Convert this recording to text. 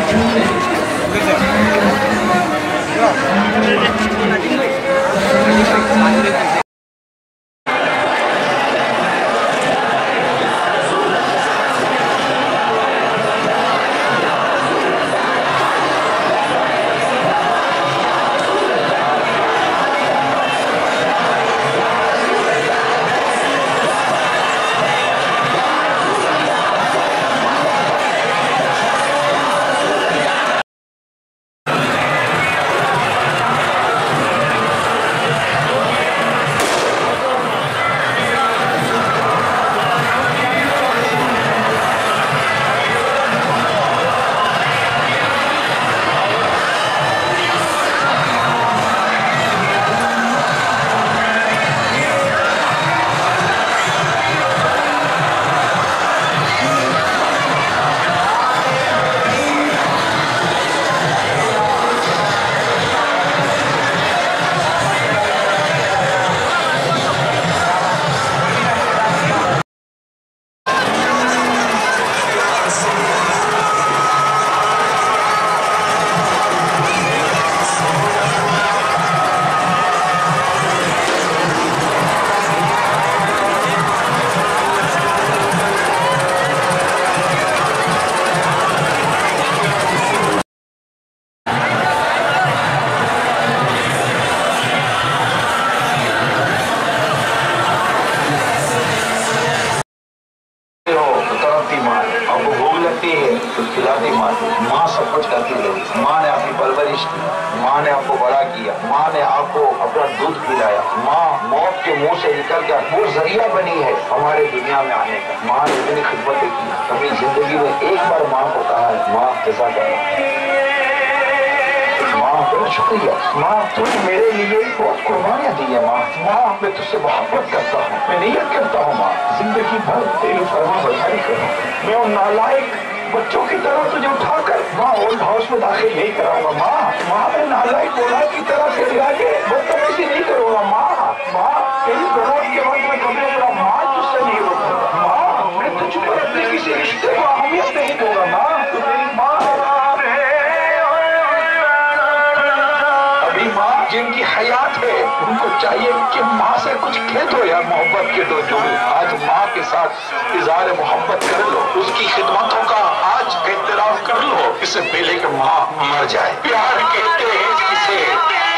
खिलाती माँ सब कुछ करती रही। माँ ने आपकी परवरिश की, माँ ने आपको बड़ा किया, माँ ने आपको अपना दूध पिलाया। माँ मौत के मुंह से निकल कर वो जरिया बनी है हमारे दुनिया में आने का। माँ ने इतनी खिदमत की, अपनी जिंदगी में एक बार माँ को कहा है माँ जज़ाक अल्लाह। माँ बहुत शुक्रिया, माँ तूने मेरे लिए बहुत कुर्बानियाँ दी है। माँ मैं तुझसे मोहब्बत करता हूँ, मैं नियत करता हूँ माँ जिंदगी भर तेरी फरमाबरदारी करूँ। मैं उन नालायक बच्चों की तरह तुझे उठाकर माँ ओल्ड हाउस में दाखिल नहीं कराऊंगा। माँ मैं नालायक औलाद की तरह तेरे आगे बदतमीजी नहीं करूंगा। माँ तेरी जरूरत के वक्त में कभी अपना माँ तुझसे नहीं रोकूंगा। माँ मैं तुझ पर अपने किसी रिश्ते को अहमियत नहीं दूंगा। माँ तू मेरी माँ अभी माँ जिनकी हयात है उनको चाहिए कि माँ से कुछ कह दो यार, मोहब्बत के दो। जो आज माँ के साथ इज़हार मोहब्बत कर लो, उसकी खिदमतों का आज एहतराम कर लो, इससे पहले कि माँ मर जाए। प्यार कहते हैं किसे